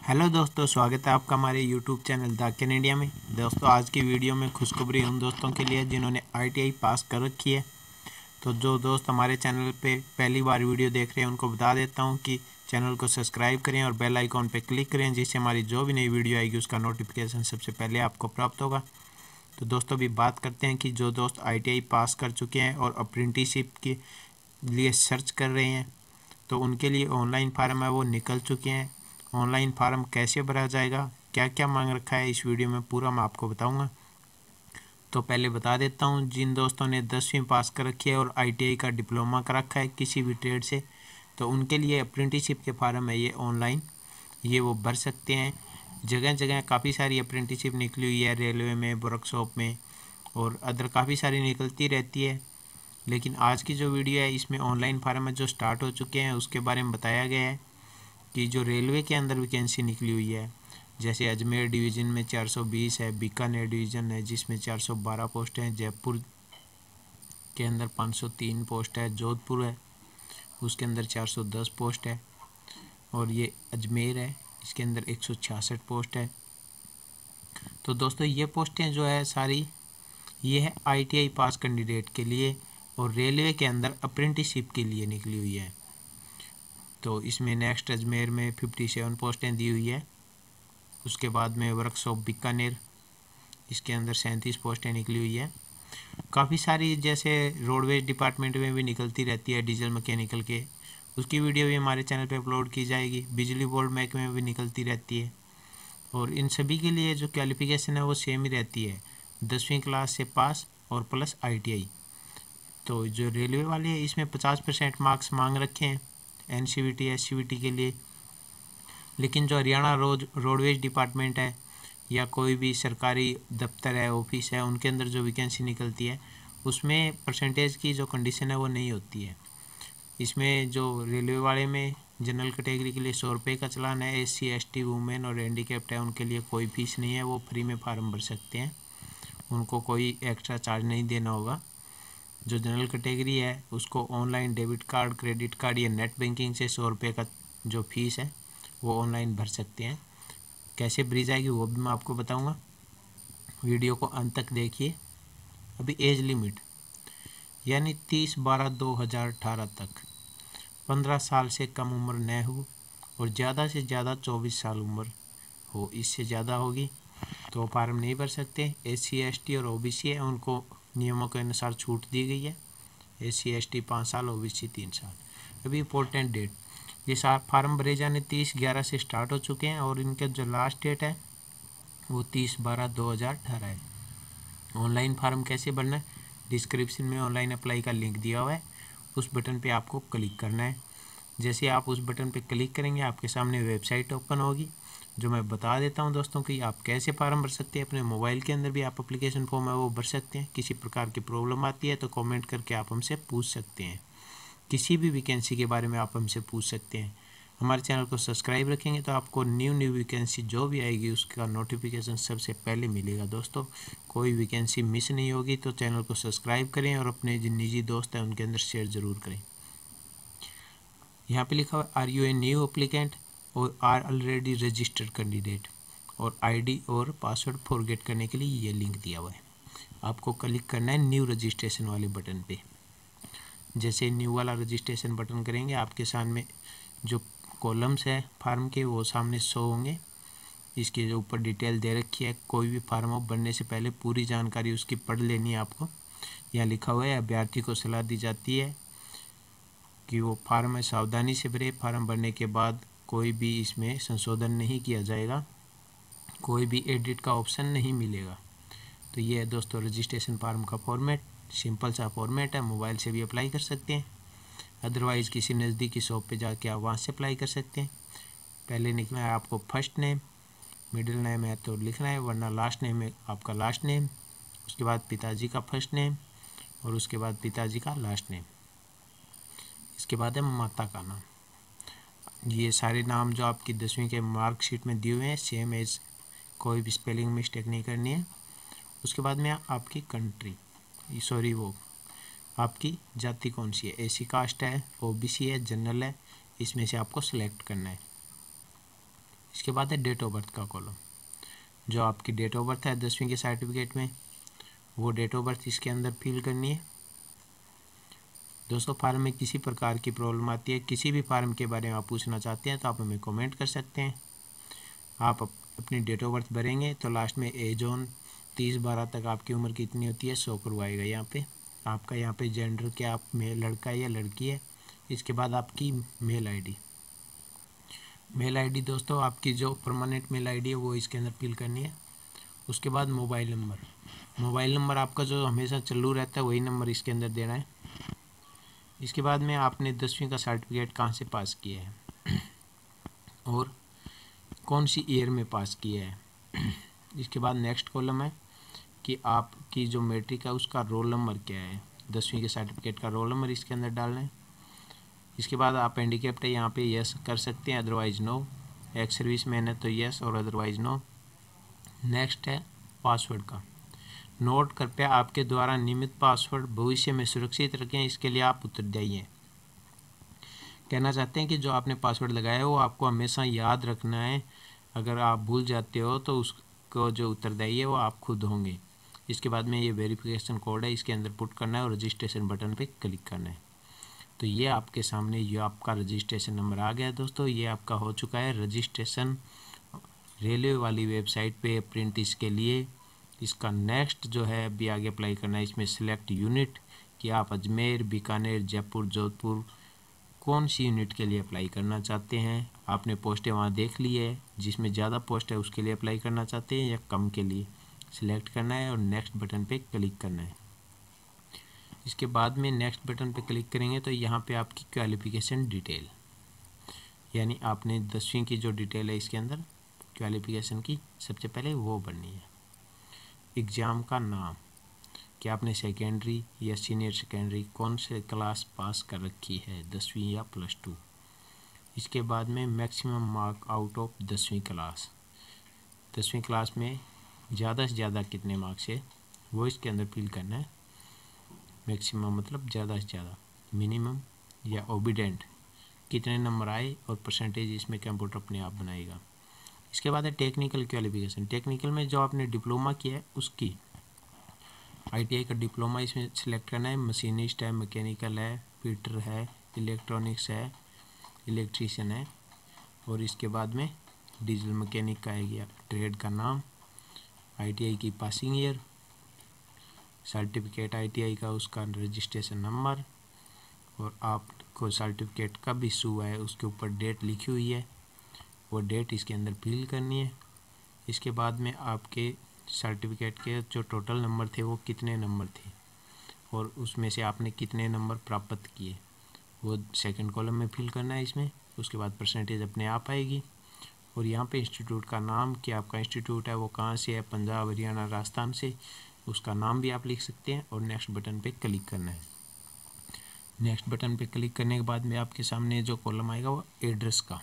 Hello दोस्तों, स्वागत है आपका हमारे यूट्यूब चैनल द कैनेडिया में। दोस्तों, आज की वीडियो में खुशखबरी उन दोस्तों के लिए जिन्होंने आई.टी.आई पास कर रखी है। तो जो दोस्त हमारे चैनल पे पहली बार वीडियो देख रहे हैं उनको बता देता हूं कि चैनल को सब्सक्राइब करें और बेल आइकॉन पे क्लिक करें, जिससे हमारी जो भी नई वीडियो आएगी उसका नोटिफिकेशन सबसे पहले आपको प्राप्त होगा। तो दोस्तों, अभी बात करते हैं कि जो दोस्त आई.टी.आई पास कर चुके हैं और अप्रेंटिसशिप के लिए सर्च कर रहे हैं तो उनके लिए ऑनलाइन फार्म है वो निकल चुके हैं। ऑनलाइन फार्म कैसे भरा जाएगा, क्या क्या मांग रखा है, इस वीडियो में पूरा मैं आपको बताऊंगा। तो पहले बता देता हूं, जिन दोस्तों ने 10वीं पास कर रखी है और आई.टी.आई का डिप्लोमा कर रखा है किसी भी ट्रेड से, तो उनके लिए अप्रेंटिसशिप के फार्म है ये ऑनलाइन, ये वो भर सकते हैं। जगह जगह काफ़ी सारी अप्रेंटिसशिप निकली हुई है, रेलवे में, वर्कशॉप में और अदर काफ़ी सारी निकलती रहती है। लेकिन आज की जो वीडियो है इसमें ऑनलाइन फार्म जो स्टार्ट हो चुके हैं उसके बारे में बताया गया है कि जो रेलवे के अंदर वैकेंसी निकली हुई है, जैसे अजमेर डिवीज़न में 420 है, बीकानेर डिवीज़न है जिसमें 412 पोस्ट हैं, जयपुर के अंदर 503 पोस्ट है, जोधपुर है उसके अंदर 410 पोस्ट है और ये अजमेर है इसके अंदर 166 पोस्ट है। तो दोस्तों, ये पोस्टें जो है सारी ये है आई.टी.आई पास कैंडिडेट के लिए और रेलवे के अंदर अप्रेंटिसशिप के लिए निकली हुई है। तो इसमें नेक्स्ट अजमेर में 57 पोस्टें दी हुई है। उसके बाद में वर्कशॉप बीकानेर, इसके अंदर 37 पोस्टें निकली हुई है। काफ़ी सारी जैसे रोडवेज डिपार्टमेंट में भी निकलती रहती है डीजल मैकेनिकल के, उसकी वीडियो भी हमारे चैनल पे अपलोड की जाएगी। बिजली बोर्ड महकमे में भी निकलती रहती है और इन सभी के लिए जो क्वालिफिकेशन है वो सेम ही रहती है, 10वीं क्लास से पास और प्लस आई.टी.आई। तो जो रेलवे वाले हैं इसमें 50% मार्क्स मांग रखे हैं एन.सी.वी.टी एस.सी.वी.टी के लिए। लेकिन जो हरियाणा रोडवेज डिपार्टमेंट है या कोई भी सरकारी दफ्तर है, ऑफिस है, उनके अंदर जो वैकेंसी निकलती है उसमें परसेंटेज की जो कंडीशन है वो नहीं होती है। इसमें जो रेलवे वाले में जनरल कैटेगरी के लिए 100 रुपये का चलान है, एस.सी. एस.टी. वुमेन और हैंडीकैप्ड है उनके लिए कोई फीस नहीं है, वो फ्री में फार्म भर सकते हैं, उनको कोई एक्स्ट्रा चार्ज नहीं देना होगा। जो जनरल कैटेगरी है उसको online debit card, credit card या नेट बैंकिंग से 100 रुपये का जो फीस है वो ऑनलाइन भर सकते हैं। कैसे भरी जाएगी वो भी मैं आपको बताऊंगा, वीडियो को अंत तक देखिए। अभी एज लिमिट यानी 30/12/2018 तक 15 साल से कम उम्र न हो और ज़्यादा से ज़्यादा 24 साल उम्र हो, इससे ज़्यादा होगी तो फार्म नहीं भर सकते। एस.सी. एस.टी. और ओ.बी.सी. है उनको नियमों के अनुसार छूट दी गई है, एस.सी. एस.टी. 5 साल, ओ.बी.सी. 3 साल। अभी इम्पोर्टेंट डेट, ये फार्म भरे जाने 30/11 से स्टार्ट हो चुके हैं और इनके जो लास्ट डेट है वो 30/12/2018 है। ऑनलाइन फार्म कैसे भरना है, डिस्क्रिप्शन में ऑनलाइन अप्लाई का लिंक दिया हुआ है, उस बटन पे आपको क्लिक करना है। जैसे आप उस बटन पे क्लिक करेंगे आपके सामने वेबसाइट ओपन होगी, जो मैं बता देता हूं दोस्तों कि आप कैसे फार्म भर सकते हैं। अपने मोबाइल के अंदर भी आप एप्लीकेशन फॉर्म है वो भर सकते हैं। किसी प्रकार की प्रॉब्लम आती है तो कमेंट करके आप हमसे पूछ सकते हैं, किसी भी वैकेंसी के बारे में आप हमसे पूछ सकते हैं। हमारे चैनल को सब्सक्राइब रखेंगे तो आपको न्यू वैकेंसी जो भी आएगी उसका नोटिफिकेशन सबसे पहले मिलेगा। दोस्तों, कोई वैकेंसी मिस नहीं होगी, तो चैनल को सब्सक्राइब करें और अपने जो निजी दोस्त हैं उनके अंदर शेयर ज़रूर करें। यहाँ पे लिखा हुआ are you a new applicant और आर ऑलरेडी रजिस्टर्ड कैंडिडेट, और आईडी और पासवर्ड फॉरगेट करने के लिए ये लिंक दिया हुआ है। आपको क्लिक करना है न्यू रजिस्ट्रेशन वाले बटन पे। जैसे न्यू वाला रजिस्ट्रेशन बटन करेंगे आपके सामने जो कॉलम्स है फार्म के वो सामने शो होंगे। इसके जो ऊपर डिटेल दे रखी है, कोई भी फार्म भरने से पहले पूरी जानकारी उसकी पढ़ लेनी है आपको। यहाँ लिखा हुआ है अभ्यर्थी को सलाह दी जाती है कि वो फार्म सावधानी से भरे। फार्म भरने के बाद कोई भी इसमें संशोधन नहीं किया जाएगा, कोई भी एडिट का ऑप्शन नहीं मिलेगा। तो ये है दोस्तों रजिस्ट्रेशन फार्म का फॉर्मेट, सिंपल सा फॉर्मेट है, मोबाइल से भी अप्लाई कर सकते हैं। अदरवाइज़ किसी नज़दीकी शॉप पे जाके आप वहाँ से अप्लाई कर सकते हैं। पहले लिखना है आपको फर्स्ट नेम, मिडिल नेम है तो लिखना है, वरना लास्ट नेम है आपका लास्ट नेम, उसके बाद पिताजी का फर्स्ट नेम और उसके बाद पिताजी का लास्ट नेम, इसके बाद है माता का नाम। ये सारे नाम जो आपकी 10वीं के मार्कशीट में दिए हुए हैं सेम एज, कोई भी स्पेलिंग मिस्टेक नहीं करनी है। उसके बाद में आपकी कंट्री, वो आपकी जाति कौन सी है, एसी कास्ट है, ओबीसी है, जनरल है, इसमें से आपको सिलेक्ट करना है। इसके बाद है डेट ऑफ बर्थ का कॉलम, जो आपकी डेट ऑफ बर्थ है 10वीं के सर्टिफिकेट में, वो डेट ऑफ बर्थ इसके अंदर फिल करनी है। दोस्तों फार्म में किसी प्रकार की प्रॉब्लम आती है, किसी भी फार्म के बारे में आप पूछना चाहते हैं तो आप हमें कमेंट कर सकते हैं। आप अपनी डेट ऑफ बर्थ भरेंगे तो लास्ट में एज ऑन 30/12 तक आपकी उम्र कितनी होती है शो करवाएगा। यहाँ पे आपका यहाँ पे जेंडर क्या आप लड़का है या लड़की है। इसके बाद आपकी मेल आईडी दोस्तों आपकी जो परमानेंट मेल आईडी है वो इसके अंदर फिल करनी है। उसके बाद मोबाइल नंबर आपका जो हमेशा चालू रहता है वही नंबर इसके अंदर देना है। इसके बाद में आपने 10वीं का सर्टिफिकेट कहाँ से पास किया है और कौन सी ईयर में पास किया है। इसके बाद नेक्स्ट कॉलम है कि आपकी जो मैट्रिक है उसका रोल नंबर क्या है, 10वीं के सर्टिफिकेट का रोल नंबर इसके अंदर डालना है। इसके बाद आप हैंडीकैप्ड है यहाँ पे यस कर सकते हैं, otherwise no. Ex serviceman है तो यस और अदरवाइज नो। नेक्स्ट है पासवर्ड का। नोट कृपया आपके द्वारा नियमित पासवर्ड भविष्य में सुरक्षित रखें, इसके लिए आप उत्तरदायी हैं। कहना चाहते हैं कि जो आपने पासवर्ड लगाया है वो आपको हमेशा याद रखना है। अगर आप भूल जाते हो तो उसको जो उत्तरदायी है वो आप खुद होंगे। इसके बाद में ये वेरिफिकेशन कोड है, इसके अंदर पुट करना है और रजिस्ट्रेशन बटन पे क्लिक करना है। तो ये आपके सामने ये आपका रजिस्ट्रेशन नंबर आ गया है दोस्तों। ये आपका हो चुका है रजिस्ट्रेशन रेलवे वाली वेबसाइट पे अप्रेंटिस के लिए। इसका नेक्स्ट जो है अभी आगे अप्लाई करना है। इसमें सिलेक्ट यूनिट कि आप अजमेर, बीकानेर, जयपुर, जोधपुर कौन सी यूनिट के लिए अप्लाई करना चाहते हैं। आपने पोस्टें वहाँ देख ली है, जिसमें ज़्यादा पोस्ट है उसके लिए अप्लाई करना चाहते हैं या कम के लिए सिलेक्ट करना है और नेक्स्ट बटन पे क्लिक करना है। इसके बाद में नेक्स्ट बटन पे क्लिक करेंगे तो यहाँ पे आपकी क्वालिफ़िकेशन डिटेल, यानी आपने 10वीं की जो डिटेल है इसके अंदर क्वालिफ़िकेशन की सबसे पहले वो भरनी है। एग्ज़ाम का नाम कि आपने सेकेंडरी या सीनियर सेकेंडरी कौन से क्लास पास कर रखी है, 10वीं या +2। इसके बाद में मैक्सिमम मार्क आउट ऑफ 10वीं क्लास, 10वीं क्लास में ज़्यादा से ज़्यादा कितने मार्क्स है वो इसके अंदर फिल करना है। मैक्सिमम मतलब ज़्यादा से ज़्यादा, मिनिमम या ओबिडेंट कितने नंबर आए और परसेंटेज इसमें कंप्यूटर अपने आप बनाएगा। इसके बाद है टेक्निकल क्वालिफिकेशन। टेक्निकल में जो आपने डिप्लोमा किया है उसकी ITI का डिप्लोमा इसमें सेलेक्ट करना है। मशीनिस्ट है, मैकेनिकल है, फिटर है, इलेक्ट्रॉनिक्स है, इलेक्ट्रीशियन है और इसके बाद में डीजल मैकेनिक का है गया। ट्रेड का नाम, ITI की पासिंग ईयर, सर्टिफिकेट ITI का उसका रजिस्ट्रेशन नंबर और आपको सर्टिफिकेट कब इशू हुआ है उसके ऊपर डेट लिखी हुई है, वो डेट इसके अंदर फिल करनी है। इसके बाद में आपके सर्टिफिकेट के जो टोटल नंबर थे वो कितने नंबर थे और उसमें से आपने कितने नंबर प्राप्त किए वो सेकंड कॉलम में फिल करना है इसमें। उसके बाद परसेंटेज अपने आप आएगी और यहाँ पे इंस्टीट्यूट का नाम कि आपका इंस्टीट्यूट है वो कहाँ से है, पंजाब, हरियाणा, राजस्थान से, उसका नाम भी आप लिख सकते हैं और नेक्स्ट बटन पे क्लिक करना है। नेक्स्ट बटन पे क्लिक करने के बाद में आपके सामने जो कॉलम आएगा वो एड्रेस का।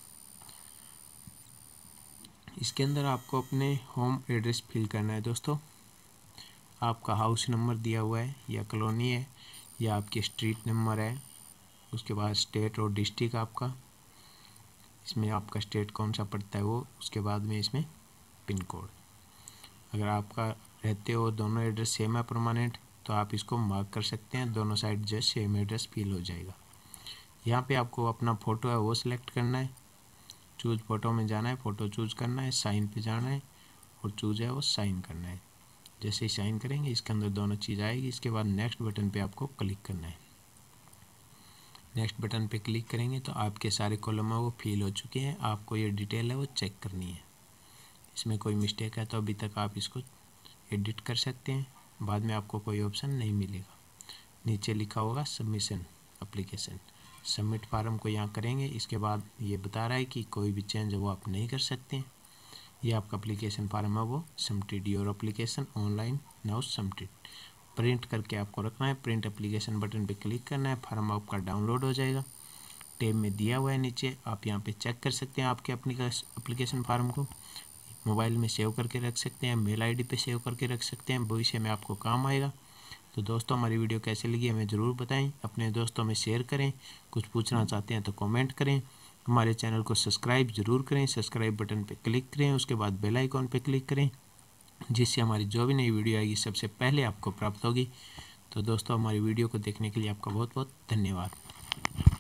इसके अंदर आपको अपने होम एड्रेस फिल करना है दोस्तों। आपका हाउस नंबर दिया हुआ है या कॉलोनी है या आपकी स्ट्रीट नंबर है। उसके बाद स्टेट और डिस्ट्रिक्ट आपका, इसमें आपका स्टेट कौन सा पड़ता है वो। उसके बाद में इसमें पिन कोड, अगर आपका रहते हो दोनों एड्रेस सेम है परमानेंट तो आप इसको मार्क कर सकते हैं, दोनों साइड जो सेम एड्रेस फिल हो जाएगा। यहाँ पे आपको अपना फ़ोटो है वो सिलेक्ट करना है, चूज़ फ़ोटो में जाना है, फ़ोटो चूज़ करना है, साइन पे जाना है और चूज़ है वो साइन करना है। जैसे ही साइन करेंगे इसके अंदर दोनों चीज़ आएगी। इसके बाद नेक्स्ट बटन पे आपको क्लिक करना है। नेक्स्ट बटन पे क्लिक करेंगे तो आपके सारे कॉलम है वो फिल हो चुके हैं। आपको ये डिटेल है वो चेक करनी है, इसमें कोई मिस्टेक है तो अभी तक आप इसको एडिट कर सकते हैं, बाद में आपको कोई ऑप्शन नहीं मिलेगा। नीचे लिखा होगा सबमिशन एप्लीकेशन, सबमिट फार्म को यहाँ करेंगे। इसके बाद ये बता रहा है कि कोई भी चेंज वो आप नहीं कर सकते हैं। ये आपका एप्लीकेशन फार्म है वो submitted, your application online now submitted. Print करके आपको रखना है, प्रिंट एप्लीकेशन बटन पे क्लिक करना है, फार्म आपका डाउनलोड हो जाएगा। टैब में दिया हुआ है नीचे, आप यहाँ पे चेक कर सकते हैं आपके एप्लीकेशन फार्म को। मोबाइल में सेव करके रख सकते हैं, मेल ID पे सेव करके रख सकते हैं, भविष्य में आपको काम आएगा। तो दोस्तों हमारी वीडियो कैसे लगी हमें ज़रूर बताएं, अपने दोस्तों में शेयर करें, कुछ पूछना चाहते हैं तो कमेंट करें। हमारे चैनल को सब्सक्राइब ज़रूर करें, सब्सक्राइब बटन पे क्लिक करें, उसके बाद बेल आइकॉन पे क्लिक करें, जिससे हमारी जो भी नई वीडियो आएगी सबसे पहले आपको प्राप्त होगी। तो दोस्तों, हमारी वीडियो को देखने के लिए आपका बहुत बहुत धन्यवाद।